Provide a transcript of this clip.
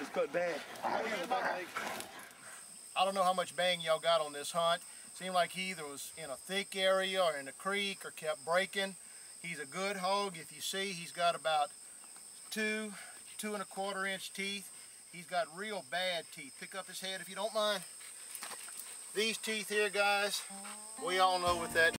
cut bad. I don't know how much bang y'all got on this hunt. Seemed like he either was in a thick area or in a creek or kept breaking. He's a good hog. If you see, he's got about 2 1/4 inch teeth. He's got real bad teeth. Pick up his head if you don't mind. These teeth here, guys, we all know what that